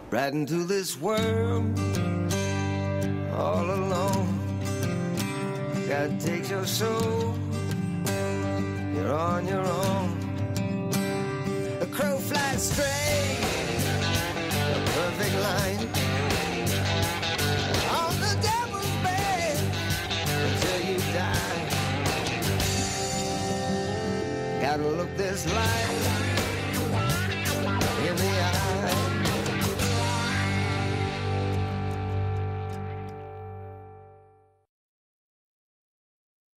right into this world all alone. God takes your soul, you're on your own. A crow flies straight, a perfect line, on the devil's bed until you die. Gotta look this life